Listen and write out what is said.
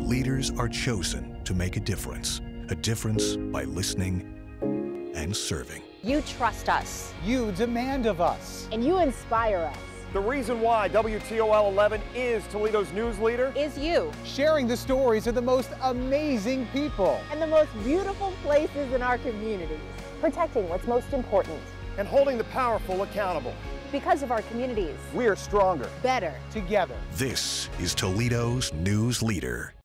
leaders are chosen to make a difference by listening and serving. You trust us. You demand of us. And you inspire us. The reason why WTOL 11 is Toledo's news leader is you. Sharing the stories of the most amazing people. And the most beautiful places in our communities. Protecting what's most important. And holding the powerful accountable. Because of our communities, we are stronger. Better. Together. This is Toledo's news leader.